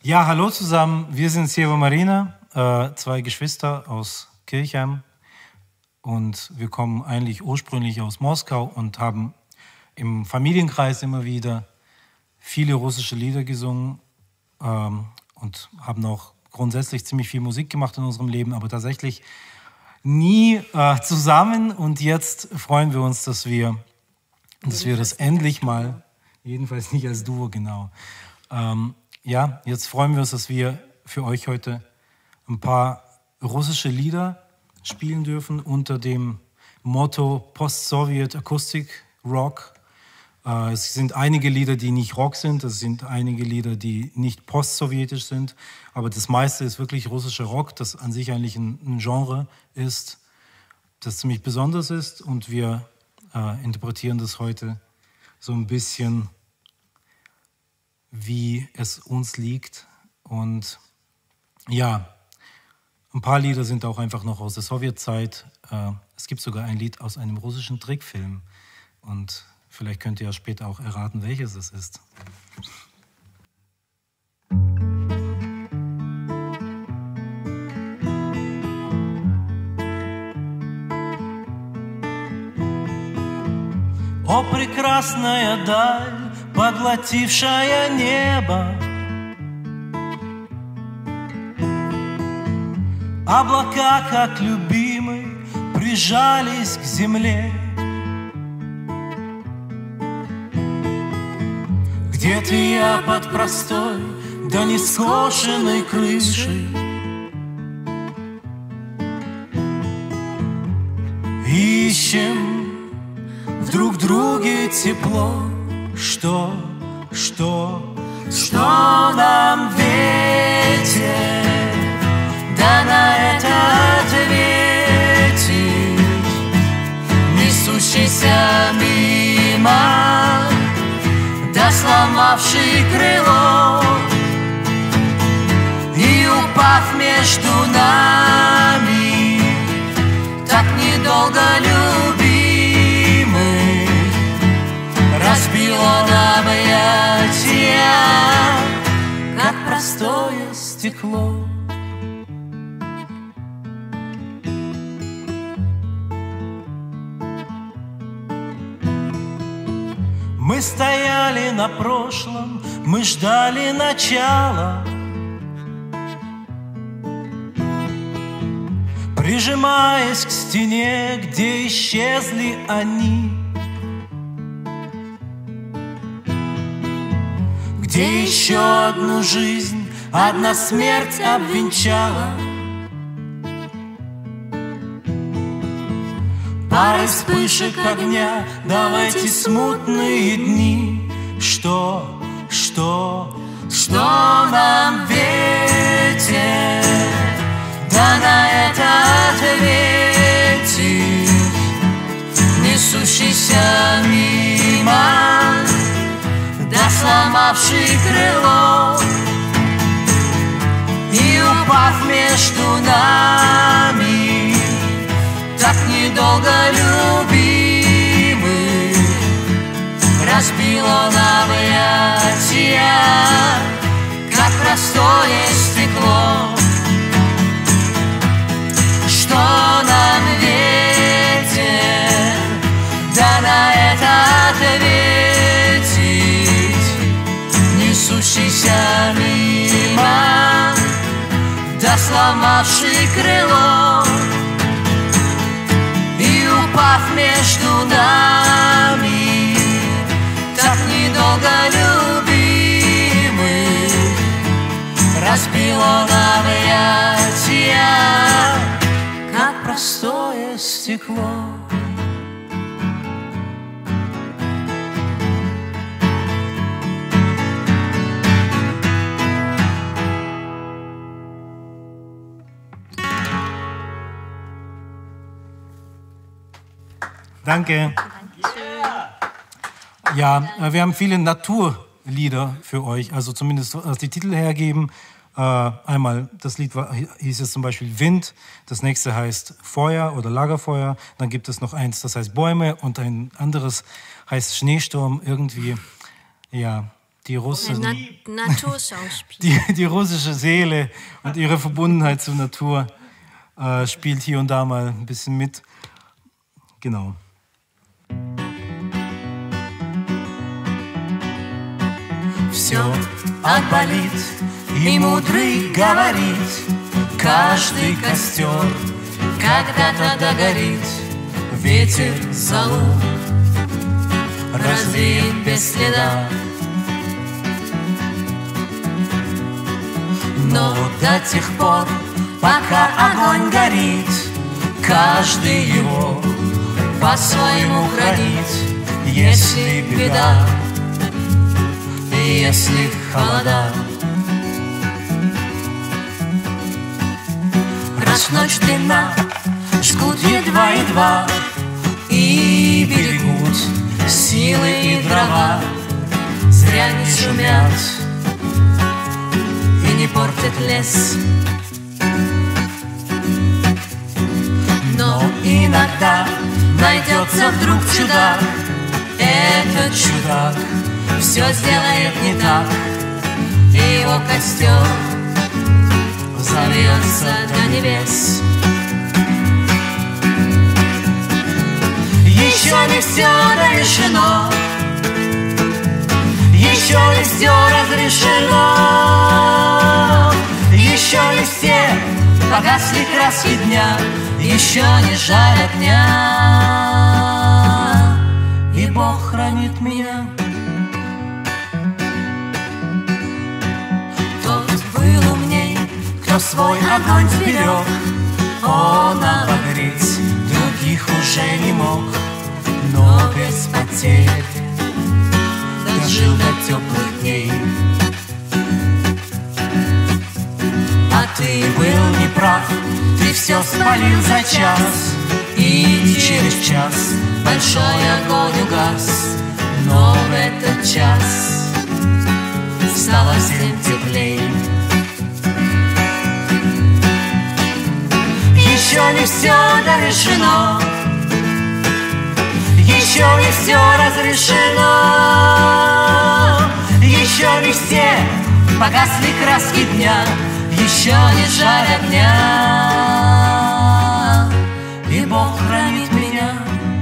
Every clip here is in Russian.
Ja, hallo zusammen. Wir sind Siewa Marina, zwei Geschwister aus Kirchheim. Und wir kommen eigentlich ursprünglich aus Moskau und haben im Familienkreis immer wieder viele russische Lieder gesungen und haben auch grundsätzlich ziemlich viel Musik gemacht in unserem Leben, aber tatsächlich nie zusammen. Und jetzt freuen wir uns, dass wir das endlich mal, jedenfalls nicht als Duo, genau. Ja, jetzt freuen wir uns, dass wir für euch heute ein paar russische Lieder spielen dürfen unter dem Motto Post-Sowjet Akustik Rock. Es sind einige Lieder, die nicht Rock sind, es sind einige Lieder, die nicht postsowjetisch sind, aber das meiste ist wirklich russischer Rock, das an sich eigentlich ein Genre ist, das ziemlich besonders ist, und wir interpretieren das heute so ein bisschen, wie es uns liegt. Und ja, ein paar Lieder sind auch einfach noch aus der Sowjetzeit. Es gibt sogar ein Lied aus einem russischen Trickfilm. Und vielleicht könnt ihr ja später auch erraten, welches es ist. О, прекрасная даль, поглотившая небо, облака, как любимый, прижались к земле. Где-то я под простой, да не скошенной крышей, ищем в друг друге тепло. Что нам ветер, да на это ответить, несущийся мимо, да сломавший крыло, и упав между нами, так недолго любимый, разбило на объятия, как простое стекло. Мы стояли на прошлом, мы ждали начала, прижимаясь к стене, где исчезли они, где еще одну жизнь одна смерть обвенчала. Парой вспышек огня, да в эти смутные дни, что нам ветер, да на это ответить, несущийся мимо, да сломавший крыло, и упав между нами, так недолго любимый, разбило на объятия, как простое стекло. Что нам ветер, да на это ответить, несущийся мимо, да сломавший крыло, и упав между нами, так недолго любимый, разбило на объятия, как простое стекло. Danke. Ja, wir haben viele Naturlieder für euch, also zumindest was die Titel hergeben. Einmal, das Lied hieß es zum Beispiel Wind, das nächste heißt Feuer oder Lagerfeuer, dann gibt es noch eins, das heißt Bäume, und ein anderes heißt Schneesturm. Irgendwie, ja, die Naturschauspiel. Die russische Seele und ihre Verbundenheit zur Natur spielt hier und da mal ein bisschen mit. Genau. Все отболит, и мудрый говорит, каждый костер когда-то догорит, ветер золу развеет без следа. Но до тех пор, пока огонь горит, каждый его по-своему хранит. Если беда, если холода, раз ночь длинна, жгут едва-едва и берегут силы и дрова. Зря не шумят и не портят лес. Но иногда найдется вдруг чудак. Этот чудак все сделает не так, и его костер взовьется до небес. Еще не все решено, еще не все разрешено, еще не все погасли краски дня, еще не жаль огня, и Бог хранит меня. Тот был умней, кто свой огонь сберег, он обогреть других уже не мог, но без потерь дожил до теплых дней. А ты был неправ, ты все спалил за час, и через час большой огонь угас. Но в этот час стало всем теплей. Еще не все дорешено, еще не все разрешено, еще не все погасли краски дня, еще не жаль огня, и Бог хранит меня.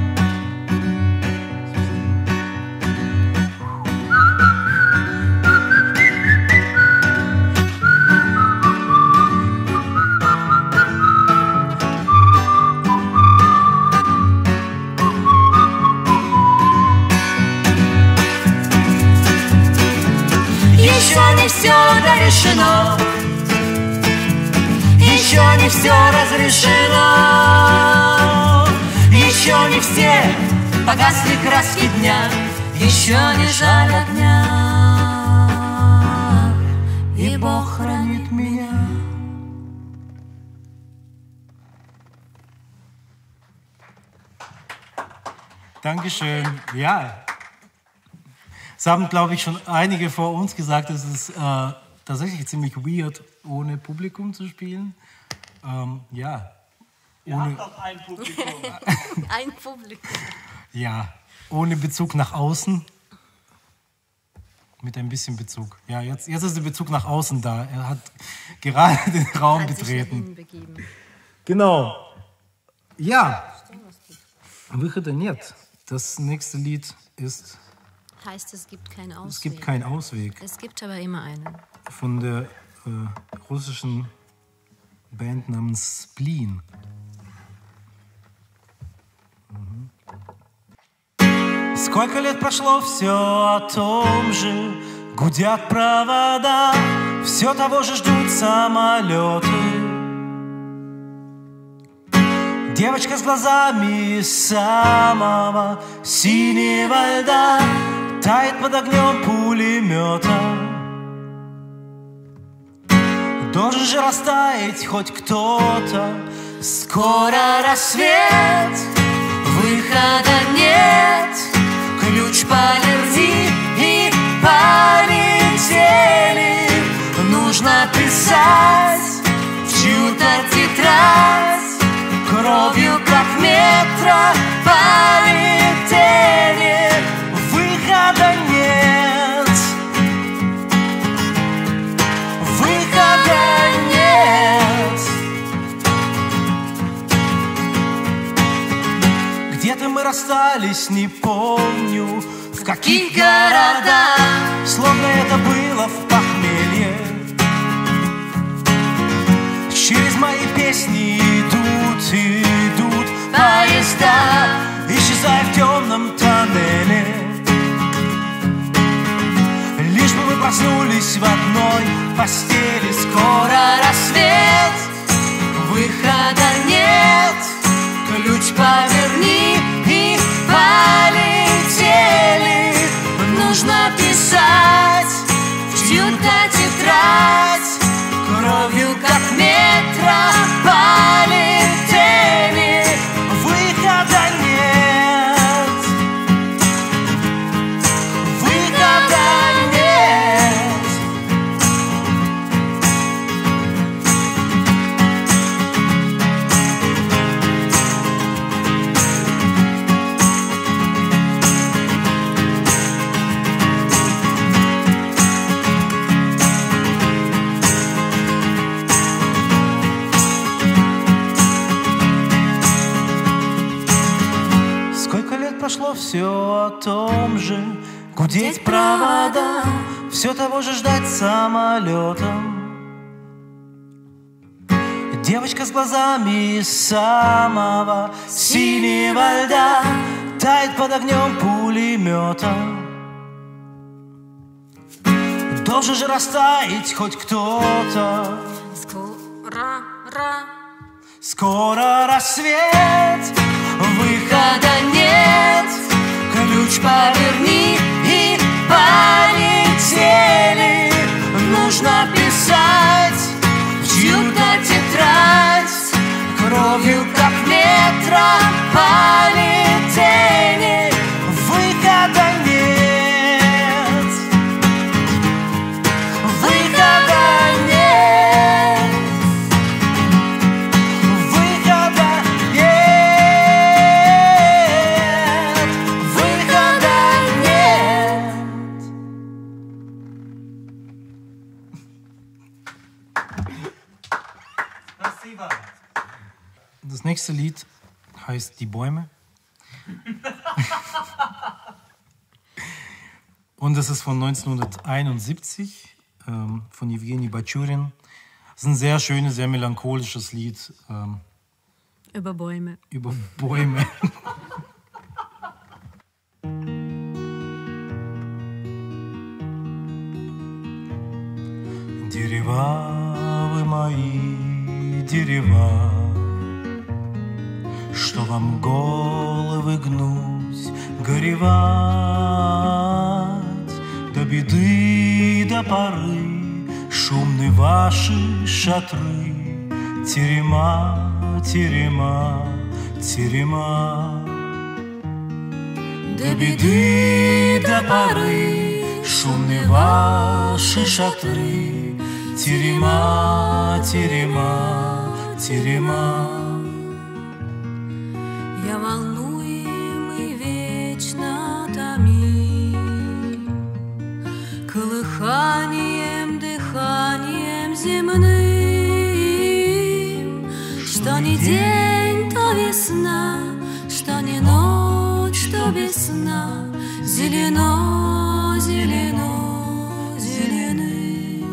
Еще не все дорешено, еще не все разрешено, еще не все погасли краски дня, еще не жаль огня, и Бог хранит меня. Dankeschön. Ja. Es haben, glaube ich, schon einige vor uns gesagt, es ist tatsächlich ziemlich weird, ohne Publikum zu spielen. Ja. Ihr habt doch ein Publikum. Ein Publikum. Ja, ohne Bezug nach außen. Mit ein bisschen Bezug. Ja, jetzt ist der Bezug nach außen da. Er hat gerade den Raum betreten. Genau. Ja. Выхода нет. Das nächste Lied ist... Heißt, es gibt keinen Ausweg. Es gibt keinen Ausweg. Es gibt aber immer einen. Von der russischen Band namens Spleen. Сколько лет прошло, все о том же, гудят провода, все того же ждут самолеты. Девочка с глазами самого синего льда тает под огнем пулемета. Должен же растаять хоть кто-то. Скоро рассвет, выхода нет. Ключ полетит и полетели. Нужно писать в чью-то тетрадь. Кровью, как метро, полетели. Выхода нет. расстались, не помню, в каких городах, словно это было в похмелье. Через мои песни идут поезда, исчезая в темном тоннеле. Лишь бы мы проснулись в одной постели. Скоро рассвет, выхода нет, ключ поверни и полетели. Нужно писать в чью-то тетрадь, кровью как метрополитене. Выхода нет, выхода нет. Прошло все о том же, гудеть провода, все того же ждать самолетом. Девочка с глазами самого синего льда тает под огнем пулемета. Должен же растаять хоть кто-то. Скоро рассвет, выхода нет, ключ поверни и полетели. Нужно писать в чью-то тетрадь, кровью как метрополитене. Выхода нет, выхода нет. Das nächste Lied heißt Die Bäume. Und das ist von 1971 von Evgeny Bachurin. Das ist ein sehr schönes, sehr melancholisches Lied. Über Bäume. Über Bäume. Дерева вы мои, дерева, что вам головы гнуть, горевать, до беды, до поры, шумны ваши шатры, терема, терема, терема. До беды, до поры, шумны ваши шатры, терема, терема, терема. Я волнуем и вечно томим, колыханием, дыханием земным. Что ни день, то весна, что ни ночь, то весна. Зелено, зелено, зеленый.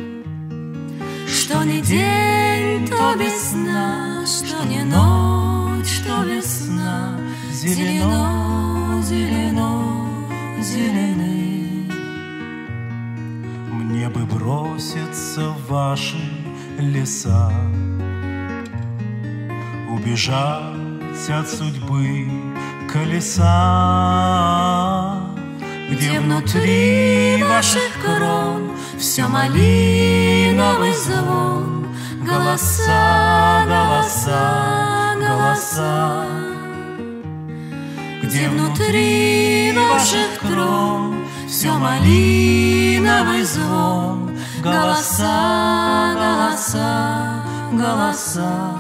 Что ни день, то весна, что ни ночь, то весна. Зелено, зелено, зеленый. Мне бы броситься в ваши леса, убежать от судьбы колеса, где внутри ваших крон все малиновый звон, голоса, голоса, голоса. Где внутри ваших крон все малиновый звон, голоса, голоса, голоса.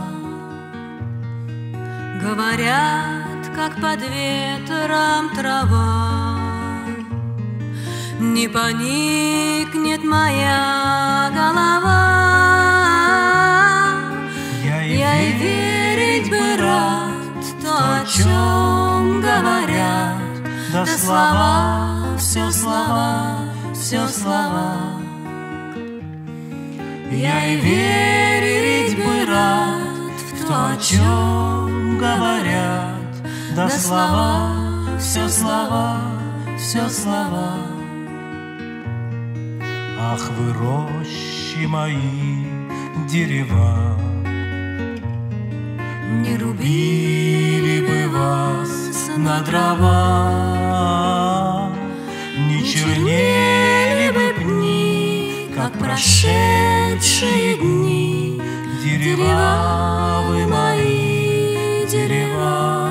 Говорят, как под ветром трава, не поникнет моя голова. Я и верить бы рад, то, о чем говорят слова, все слова, все слова. Я и верить бы рад в то, о чем говорят, да слова, все слова, все слова. Ах, вы рощи мои, дерева, не рубили бы вас на дрова, не чернели бы пни, как прошедшие дни. Дерева вы мои, дерева,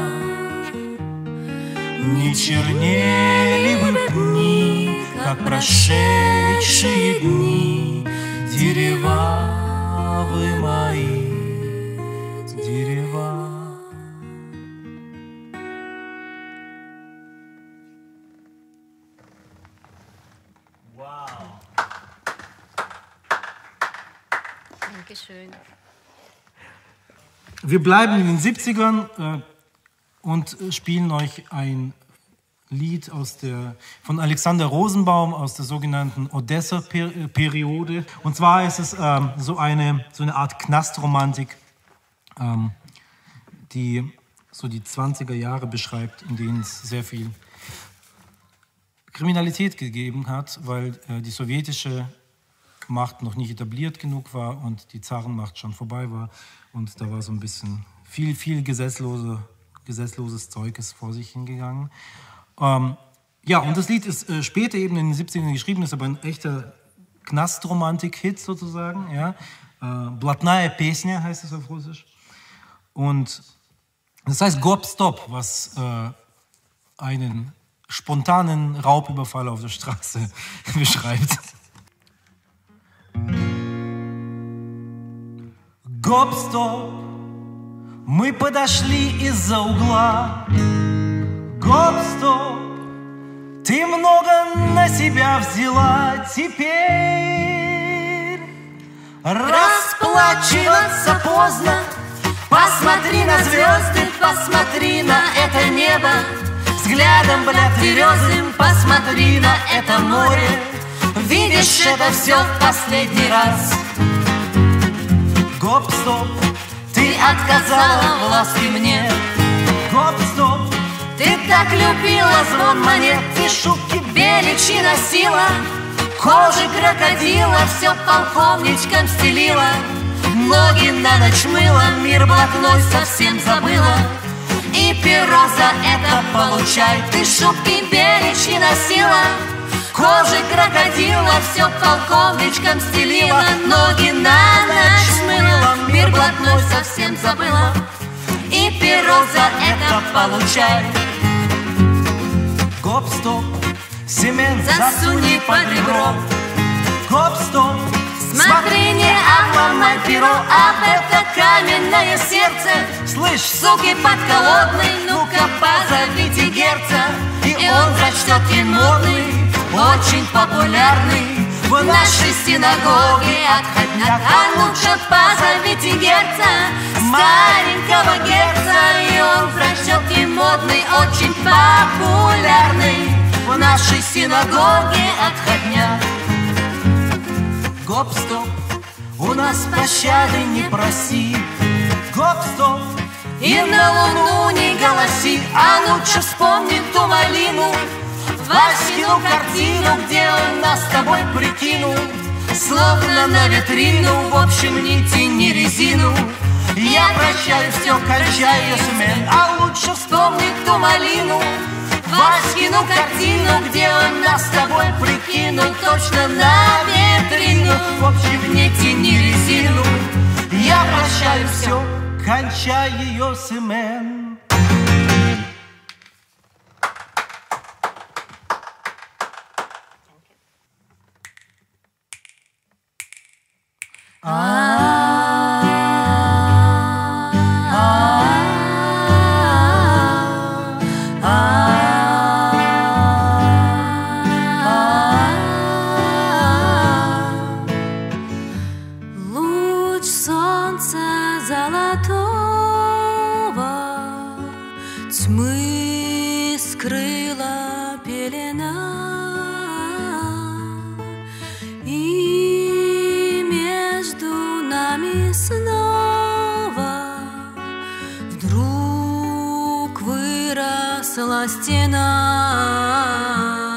не чернели бы дни, как прошедшие дни. Дерева вы мои, дерева. Dankeschön. Wir bleiben in den 70ern und spielen euch ein Lied von Alexander Rosenbaum aus der sogenannten Odessa-Periode. Und zwar ist es so eine Art Knastromantik, die so die 20er Jahre beschreibt, in denen es sehr viel Kriminalität gegeben hat, weil die sowjetische Macht noch nicht etabliert genug war und die Zarenmacht schon vorbei war. Und da war so ein bisschen viel gesetzloses Zeug ist vor sich hingegangen. Ja, und das Lied ist später eben in den 70ern geschrieben, ist aber ein echter Knastromantik-Hit sozusagen. Ja? Блатная песня heißt es auf Russisch. Und das heißt Гоп-Стоп, was einen spontanen Raubüberfall auf der Straße beschreibt. Гоп-стоп, мы подошли из-за угла. Гоп-стоп, ты много на себя взяла. Теперь расплачиваться поздно. Посмотри на звезды, посмотри на это небо. Взглядом, блядь, тверезым посмотри на это море. Видишь это все в последний раз. Гоп-стоп, ты отказала в ласке мне. Гоп-стоп, ты так любила звон монет, ты шубки беличьи носила, кожи крокодила все полковничком стелила, ноги на ночь мыла, мир блатной совсем забыла. И перо за это получай, ты шубки беличьи носила, кожи крокодила все полковничком стелила, ноги на ночь мыла, мир блатной совсем забыла. И перо за это получай. Гоп-стоп, семен засуни под ребро. Гоп-стоп, смотри, не обломай перо, об это каменное сердце. Слышь, суки подколодный, ну-ка позовите герца. И он прочтет модный, очень популярный в нашей синагоге отходняк. А лучше позовите герца, старенького герца. И он прочтет модный, очень популярный в нашей синагоге отходняк. Гоп-стоп, у нас пощады не проси. Гоп-стоп, и на луну не голоси, а лучше вспомни ту малину, Васькину картину, где он нас с тобой прикинул, словно на витрину, в общем, ни тяни резину. Я прощаю все, кончаю смен, а лучше вспомни ту малину, Васькину картину, где он нас с тобой прикинул, точно на витрину, в общем, не тяни резину. Я прощаю все, кончаю смен. Луч солнца золотого тьмы скрыла и снова вдруг выросла стена.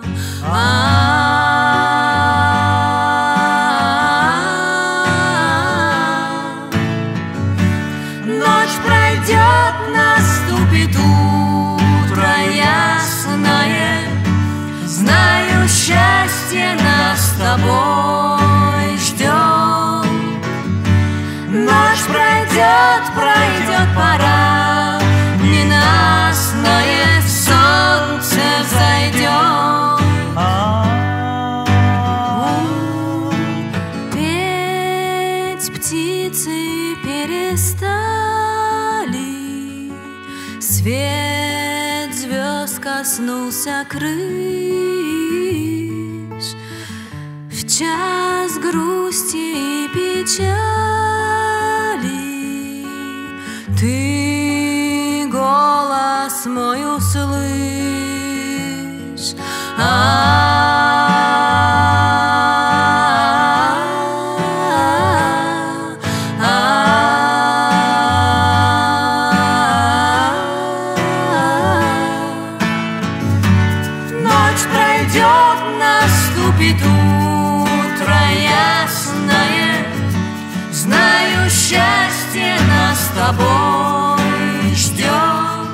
Ночь пройдет, наступит утро ясное. Знаю, счастье нас с тобой ждет. Ночь пройдет, пройдет пора ненастное, солнце взойдет. Петь птицы перестали, свет звезд коснулся крыш. В час грусти и печали ты голос мой услышь. Ночь пройдет, наступит утро ясное. Знаю, счастье нас с тобой ждет.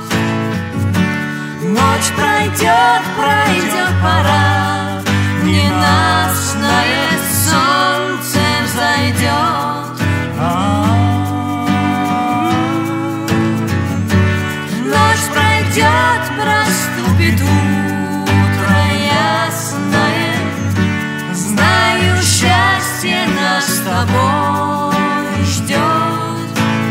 Ночь пройдет, пройдет пора ненастное, солнце взойдет. Ночь пройдет, проступит утро ясное. Знаю, счастье нас с тобой ждет.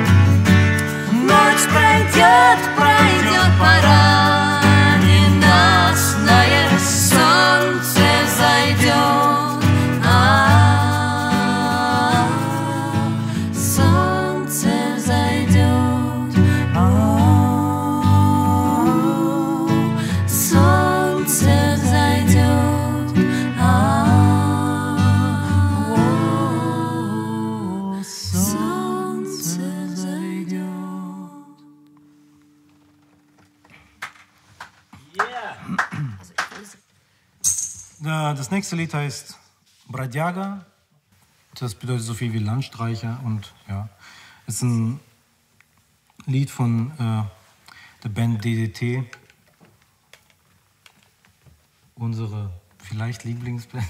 Ночь пройдет, пройдет пора ненастное, солнце взойдет. Солнце взойдет. Солнце взойдет. Солнце взойдет. Das nächste Lied heißt Brодяга. Das bedeutet so viel wie Landstreicher und ja, ist ein Lied von der Band DDT. Unsere vielleicht Lieblingsband.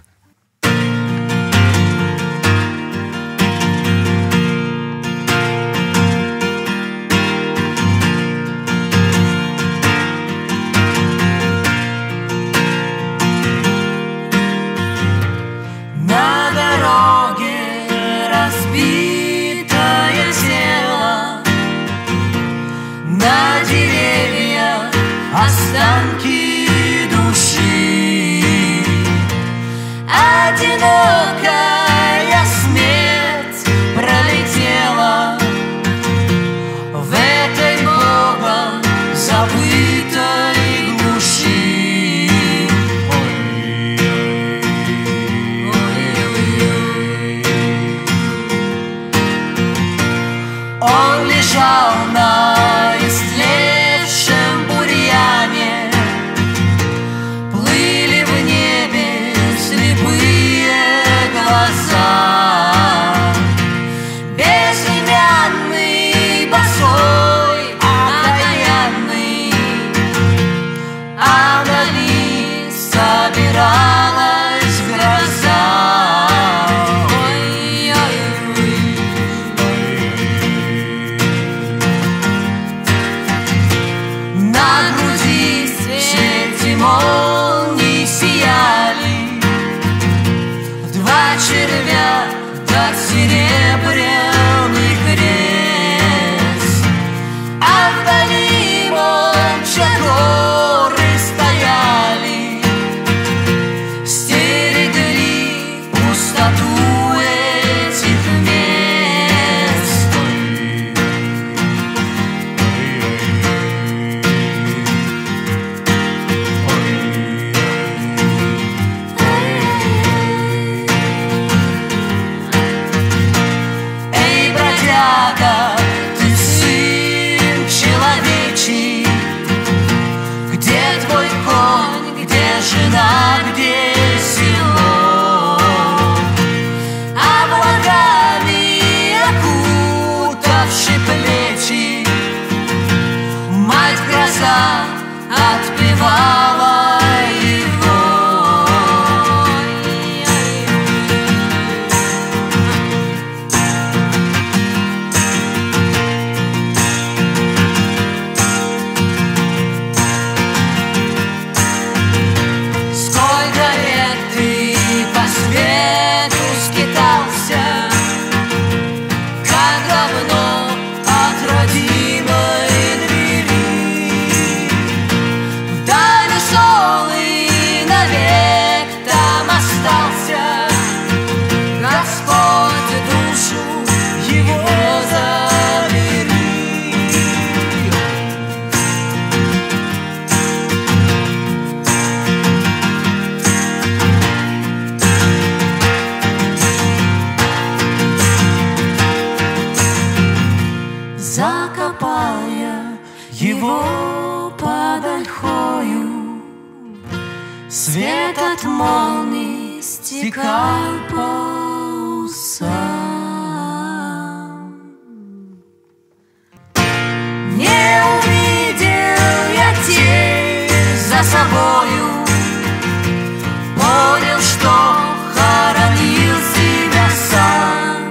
На дороге разбитое тело, на деревьях останки души. Одинокая смерть пролетела в этой Богом забытой глуши. Он лежал на истлевшем бурьяне, плыли в небе слепые глаза. Безымянный, босой, окаянный, а вдали собиралась гроза. Ой-ой-ой. него под ольхою свет от молний стекал по усам. Не увидел я тень за собою, понял, что хоронил себя сам.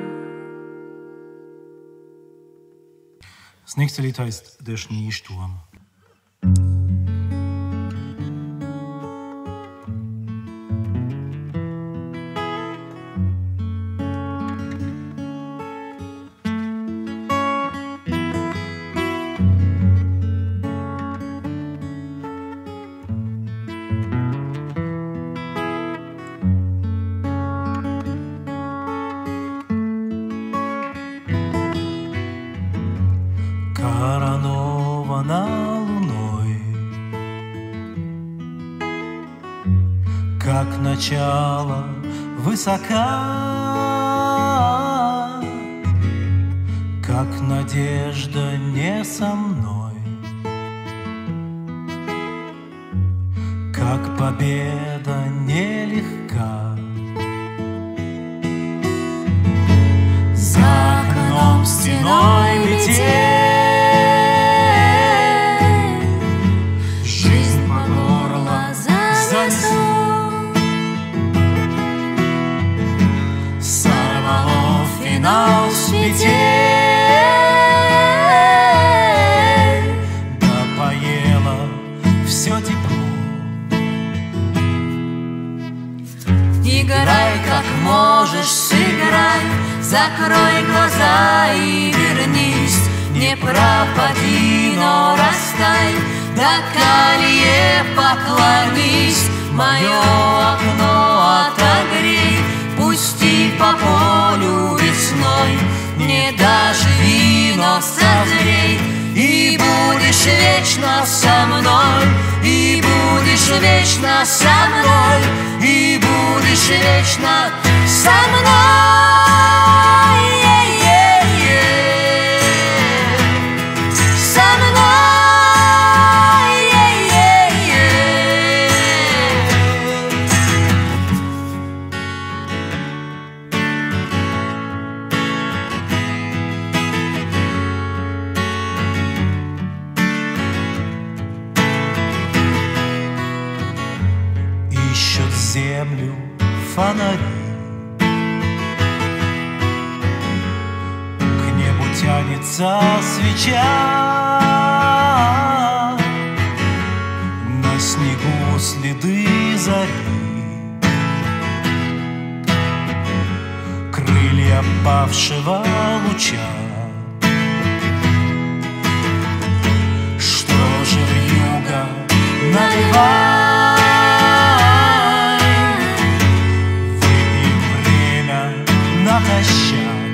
Das nächste Lied heißt Der Schneesturm. Коронована луной, как начало высока, как надежда не со мной, как победа нелегка. За окном стеной метель, жизнь по горло занесло, сорвало финал с петель, да поело все тепло. Играй, как можешь, сыграй, закрой глаза и вернись. Не пропади, но растай, до колье поклонись. Мое окно отогрей, пусти по полю весной. Не доживи, но созрей, и будешь вечно со мной, и будешь вечно со мной, и будешь вечно со мной. Со мной. Ищут землю фонари, к небу тянется свеча, на снегу следы зари, крылья павшего луча. Что же вьюга наливай, выпьем время натощак.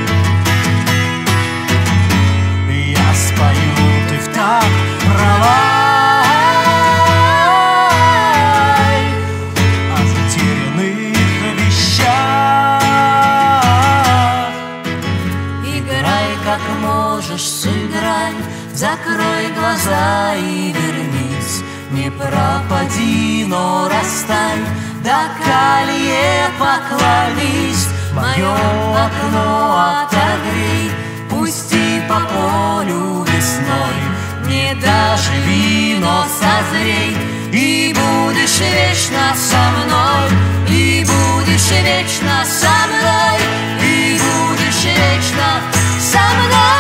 Я спою, ты в такт провай о затерянных вещах. Играй, как можешь, сыграй, закрой глаза и вернись. Не пропади, но растай, до колье поклонись. Мое окно отогрей, пусти по полю весной. Не доживи, но созрей, и будешь вечно со мной, и будешь вечно со мной, и будешь вечно со мной.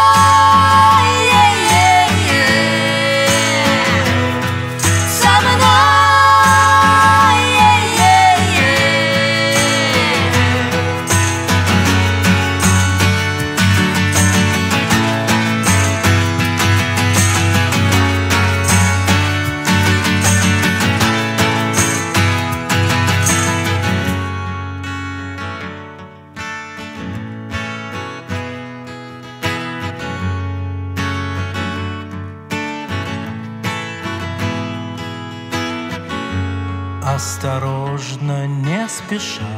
Осторожно, не спеша,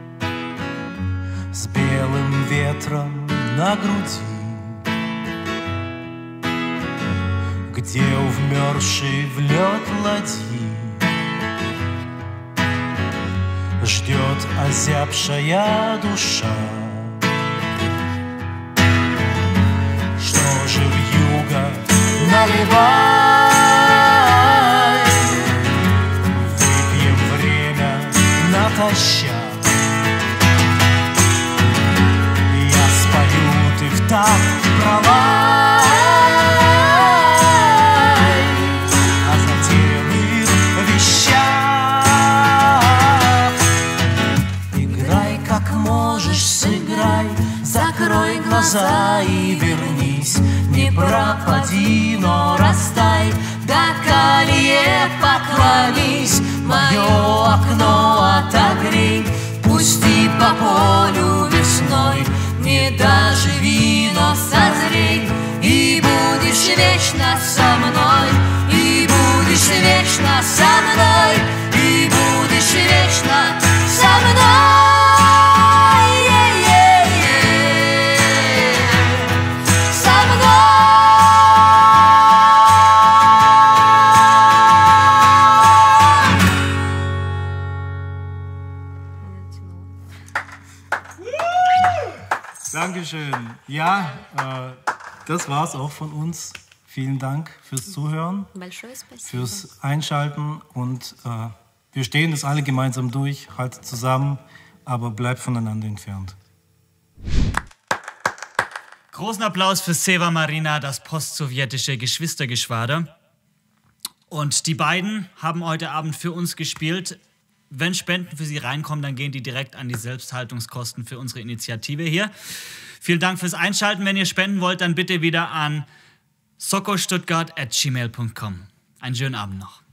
с белым ветром на груди, где увмерзший в лед ладьи ждет озябшая душа. Что же вьюга, наливай, выпьем время натощак. Я спою, ты в такт провай, о затерянных вещах. Играй как можешь, сыграй, закрой глаза и вернись. Не пропади, но растай, до колье поклонись. Мое окно отогрей, пусти по полю весной. Не доживи, но созрей, и будешь вечно со мной, и будешь вечно со мной, и будешь вечно со мной. Dankeschön. Ja, das war's auch von uns. Vielen Dank fürs Zuhören, fürs Einschalten und wir stehen das alle gemeinsam durch, haltet zusammen, aber bleibt voneinander entfernt. Großen Applaus für Seva Marina, das postsowjetische Geschwistergeschwader. Und die beiden haben heute Abend für uns gespielt. Wenn Spenden für sie reinkommen, dann gehen die direkt an die Selbsthaltungskosten für unsere Initiative hier. Vielen Dank fürs Einschalten. Wenn ihr spenden wollt, dann bitte wieder an sokostuttgart@gmail.com. Einen schönen Abend noch.